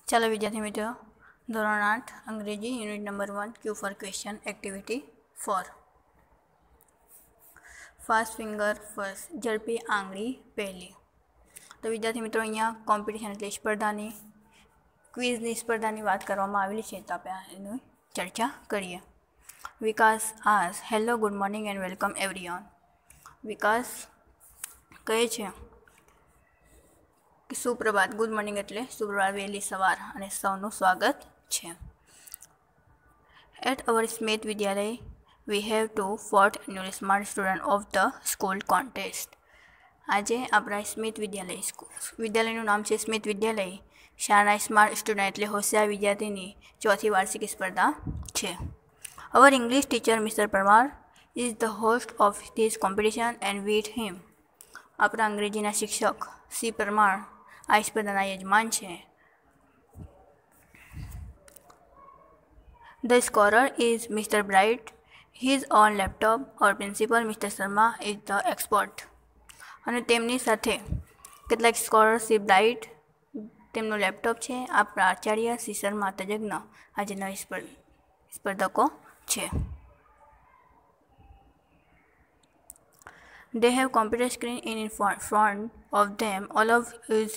ચાલો વિદ્યાર્થી મિત્રો, ધોરણ 8 અંગ્રેજી unit number 1 Q four question activity 4 fast finger first, ઝડપી આંગળી પહેલી. તો વિદ્યાર્થી મિત્રો, અહીંયા કોમ્પિટિશન એટલે સ્પર્ધાની ક્વિઝની સ્પર્ધાની વાત કરવામાં આવેલી છે, તો આપણે એની ચર્ચા કરીએ. વિકાસ આસ hello, good morning and welcome everyone. Vikas કહે છે કે સુપ્રભાત, ગુડ મોર્નિંગ એટલે સુપ્રભાત, વહેલી સવાર, અને સૌનું સ્વાગત છે. એટ અવર સ્મિથ વિદ્યાલય we have to fourth annual smart student of the school contest. આજે આપણા સ્મિથ વિદ્યાલયનું નામ છે સ્મિથ વિદ્યાલય, શાળાના સ્માર્ટ સ્ટુડન્ટ એટલે હોશિયાર વિદ્યાર્થીની ચોથી વાર્ષિક સ્પર્ધા છે. Our English teacher mister Parmar is the host of this competition and with him. આપણા અંગ્રેજીના શિક્ષક સી પરમાર આ સ્પર્ધાના યજમાન છે. The scorer is Mr. Bright. His own laptop. Our principal Mr. Sharma is the expert. અને તેમની સાથે કેટલાક સ્કોરર સી બ્રાઇટ તેમનું લેપટોપ છે. આ પ્રાચાર્ય સી શર્મા તજજ્ઞ આજે નવી સ્પર્ધકો છે. They have computer screen in front of them. All of is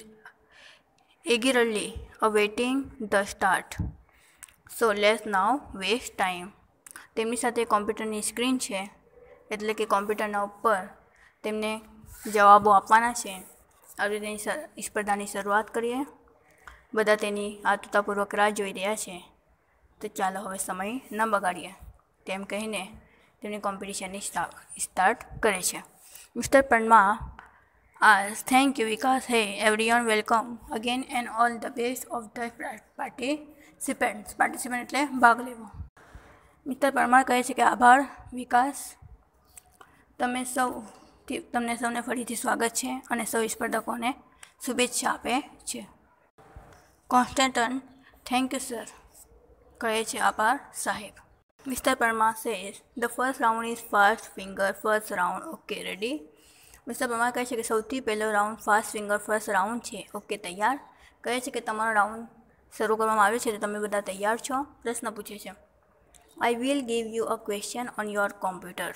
eagerly awaiting the start. So let's now waste time. તેમની સાથે કોમ્પ્યુટરની સ્ક્રીન છે, એટલે કે કોમ્પ્યુટરના ઉપર તેમને જવાબો આપવાના છે. આવી રીતે સ્પર્ધાની શરૂઆત કરીએ. બધા તેની આતુરતાપૂર્વક રાહ જોઈ રહ્યા છે. તો ચાલો હવે સમય ન બગાડીએ, તેમ કહીને તેમની કોમ્પિટિશનની સ્ટાર્ટ કરે છે. Mister Parmar as thank you Vikas. Hey everyone, welcome again and all the best of the participant એટલે ભાગ લેવો. મિસ્ટર પરમાર કહે છે કે આભાર વિકાસ, તમને સૌને ફરીથી સ્વાગત છે અને સૌ સ્પર્ધકોને શુભેચ્છા આપે છે. કોન્સ્ટન્ટન થેન્ક યુ સર, કહે છે આભાર સાહેબ. Mister Parmar says the first round is fast finger first round. Okay ready. Mister Parmar કહે છે કે સૌથી પહેલો round fast finger first round છે. ઓકે તૈયાર. કહે છે કે તમારો રાઉન્ડ શરૂ કરવામાં આવ્યો છે, તો તમે બધા તૈયાર છો. પ્રશ્ન પૂછે છે, I will give you a question on your computer.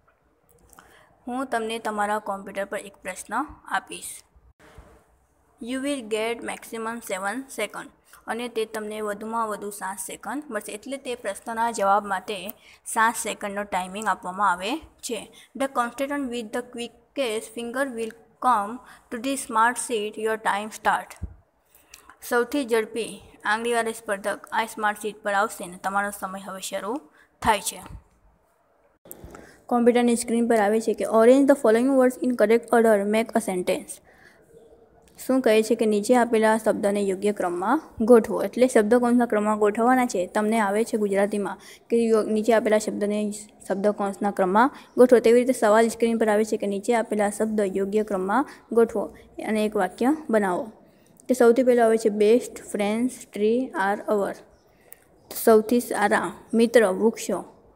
હું તમને તમારા કોમ્પ્યુટર પર એક પ્રશ્ન આપીશ. You will get maximum 7 second. અને તે તમને વધુમાં વધુ 7 સેકન્ડ મળશે. એટલે તે પ્રશ્નના જવાબ માટે 7 સેકન્ડનો ટાઈમિંગ આપવામાં આવે છે. The contestant with the quickest finger will come to the smart seat. Your time start. સૌથી ઝડપી આંગળીવાળા સ્પર્ધક આ સ્માર્ટ સીટ પર આવશે અને તમારો સમય હવે શરૂ થાય છે. કોમ્પ્યુટરની સ્ક્રીન પર આવે છે કે arrange the following words in correct order, make a sentence. શું કહે છે કે નીચે આપેલા શબ્દને યોગ્ય ક્રમમાં ગોઠવો. એટલે શબ્દકોશના ક્રમમાં ગોઠવવાના છે. તમને આવે છે ગુજરાતીમાં કે નીચે આપેલા શબ્દને શબ્દકોશના ક્રમમાં ગોઠવો. તેવી રીતે સવાલ સ્ક્રીન પર આવે છે કે નીચે આપેલા શબ્દ યોગ્ય ક્રમમાં ગોઠવો અને એક વાક્ય બનાવો. તે સૌથી પહેલાં આવે છે best friends tree are our. સૌથી સારા મિત્ર વૃક્ષો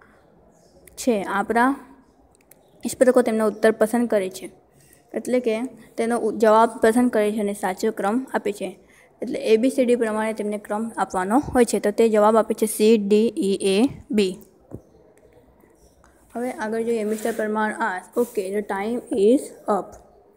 છે આપણા. સ્પર્ધકો તેમનો ઉત્તર પસંદ કરે છે, એટલે કે તેનો જવાબ પસંદ કરે છે અને સાચો ક્રમ આપે છે. એટલે ABCD પ્રમાણે તેમને ક્રમ આપવાનો હોય છે. તો તે જવાબ આપે છે CDEAB. હવે આગળ જોઈએ. Mister Parmar as okay the time is up.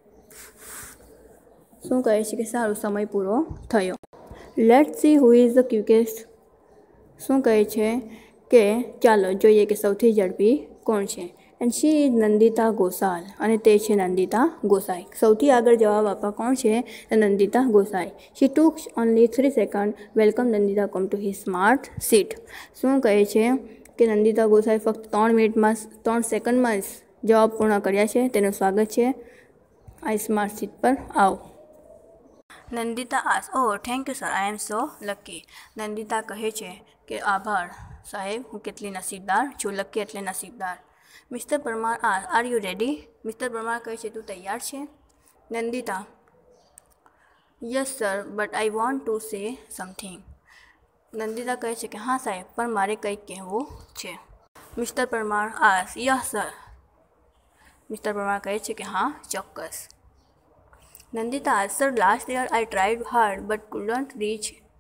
શું કહે છે કે સારું, સમય પૂરો થયો. Let's see who is the quickest. શું કહે છે કે ચાલો જોઈએ કે સૌથી ઝડપી કોણ છે. And she is Nandita Gosal. અને તે છે નંદિતા ગોસાઈ. સૌથી આગળ જવાબ આપવા કોણ છે? Nandita Gosai. She took only 3 second. Welcome Nandita come to his smart seat. શું કહે છે કે નંદિતા ગોસાઈ ફક્ત 3 સેકન્ડમાં જ જવાબ પૂર્ણ કર્યા છે. તેનું સ્વાગત છે. આ સ્માર્ટ સીટ પર આવો. Nandita as oh thank you sir, I am so lucky. Nandita કહે છે કે આભાર સાહેબ, હું કેટલી નસીબદાર છું. લકી એટલે નસીબદાર. Mister Parmar are you ready. Mister Parmar કહે છે તું તૈયાર છે. Nandita yes sir but I want to say something. Nandita કહે છે કે હા સાહેબ, પણ મારે કંઈક કહેવું છે. Mister Parmar as yes sir. Mister Parmar કહે છે કે હા ચોક્કસ. Nandita sir last year I tried hard but couldn't reach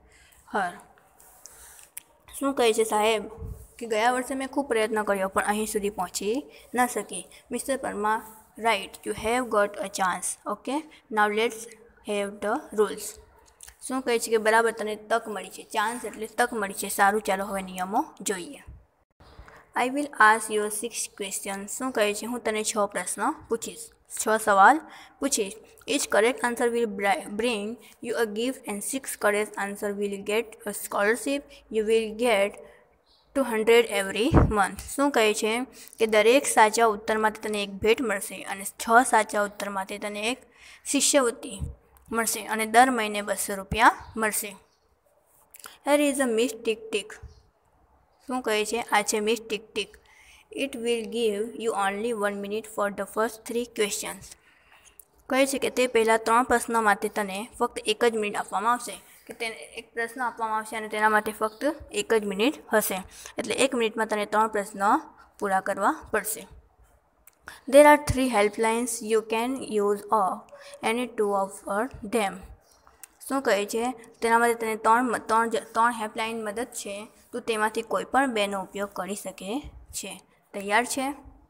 her. શું કહે છે સાહેબ કે ગયા વર્ષે મેં ખૂબ પ્રયત્ન કર્યો પણ અહીં સુધી પહોંચી ન શકી. Mister Parmar, right, you have got a chance. Okay, now let's have the rules. શું કહે છે કે બરાબર, તને તક મળી છે. ચાન્સ એટલે તક મળી છે. સારું, ચાલો હવે નિયમો જોઈએ. I will ask you 6 question. શું કહે છે હું તને 6 પ્રશ્ન પૂછીશ, 6 સવાલ પૂછીશ. Each correct answer will bring you a gift and 6 correct answer will get a scholarship. You will get 200 every month. શું કહે છે કે દરેક સાચા ઉત્તર માટે તને એક ભેટ મળશે અને 6 સાચા ઉત્તર માટે તને એક શિષ્યવૃત્તિ મળશે અને દર મહિને 200 રૂપિયા મળશે. Here is a Miss Tick Tick. શું કહે છે આ છે miss tick tick. It will give you only 1 minute for the first 3 questions. કહે છે કે તે પહેલાં 3 પ્રશ્નો માટે તને ફક્ત 1 જ મિનિટ આપવામાં આવશે, કે તેને એક પ્રશ્ન આપવામાં આવશે અને તેના માટે ફક્ત 1 જ મિનિટ હશે. એટલે 1 મિનિટમાં તને 3 પ્રશ્ન પૂરા કરવા પડશે. There are 3 helplines. You can use any 2 of them. શું કહે છે તેના માટે તને 3 હેલ્પલાઇન મદદ છે, તું તેમાંથી કોઈ પણ 2નો ઉપયોગ કરી શકે છે. તૈયાર છે?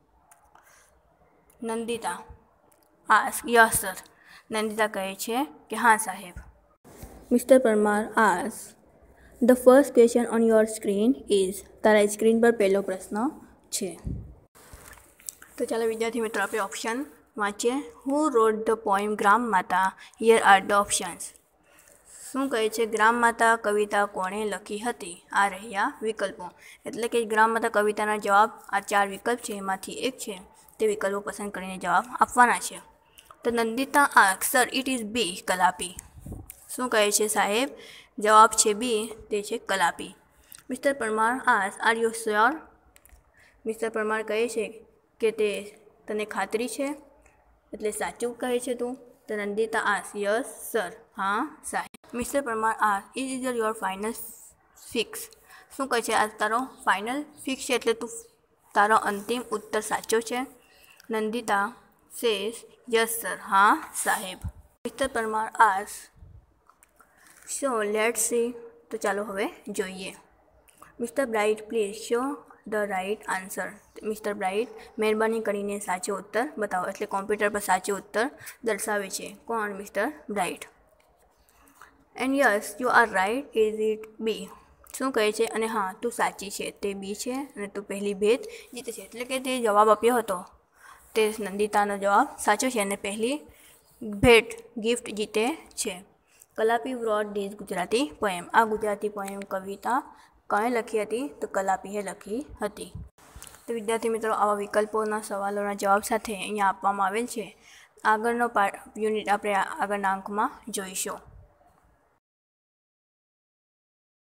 Nandita asks, yes sir. Nandita કહે છે કે હા સાહેબ. Mister Parmar asks, the first question on your screen is. તારા સ્ક્રીન પર પહેલો પ્રશ્ન છે. તો ચાલો વિદ્યાર્થી મિત્રો આપણે ઓપ્શન વાંચીએ. હુ રોટ the poem Gram Mata? Here are the options. શું કહે છે ગ્રામ માતા કવિતા કોણે લખી હતી? આ રહ્યા વિકલ્પો. એટલે કે ગ્રામ માતા કવિતાના જવાબ આ 4 વિકલ્પ છે, એમાંથી એક છે તે વિકલ્પો પસંદ કરીને જવાબ આપવાના છે. તો Nandita asks, sir it is B, Kalapi. શું કહે છે સાહેબ? જવાબ છે બી, તે છે Kalapi. Mister Parmar asks, are you sure? Mister Parmar કહે છે કે તે તને ખાતરી છે, એટલે સાચું કહે છે તું? તો નંદિતા આસ્ક, યસ સર, હા સાહેબ. Mister Parmar asks, is your final fix? શું કહે છે આ તારો ફાઇનલ ફિક્સ છે, એટલે તું તારો અંતિમ ઉત્તર સાચો છે? નંદિતા સેઝ, યસ સર, હા સાહેબ. Mister Parmar asks, so let's see. તો ચાલો હવે જોઈએ. Mister Bright please show the right answer. Mister Bright, મહેરબાની કરીને સાચો ઉત્તર બતાવો. એટલે કોમ્પ્યુટર પર સાચો ઉત્તર દર્શાવે છે. કોણ? Mister Bright. And yes you are right, is it B? શું કહે છે અને હા તું સાચી છે, તે બી છે અને તું પહેલી ભેટ જીતે છે. એટલે કે તે જવાબ આપ્યો હતો તે નંદિતાનો જવાબ સાચો છે અને પહેલી ભેટ ગિફ્ટ જીતે છે. Kalapi wrote this Gujarati poem. આ ગુજરાતી પોએમ કવિતા કોણે લખી હતી? તો કલાપીએ લખી હતી. તો વિદ્યાર્થી મિત્રો આવા વિકલ્પોના સવાલોના જવાબ સાથે અહીંયા આપવામાં આવેલ છે. આગળનો યુનિટ આપણે આગળના અંકમાં જોઈશું.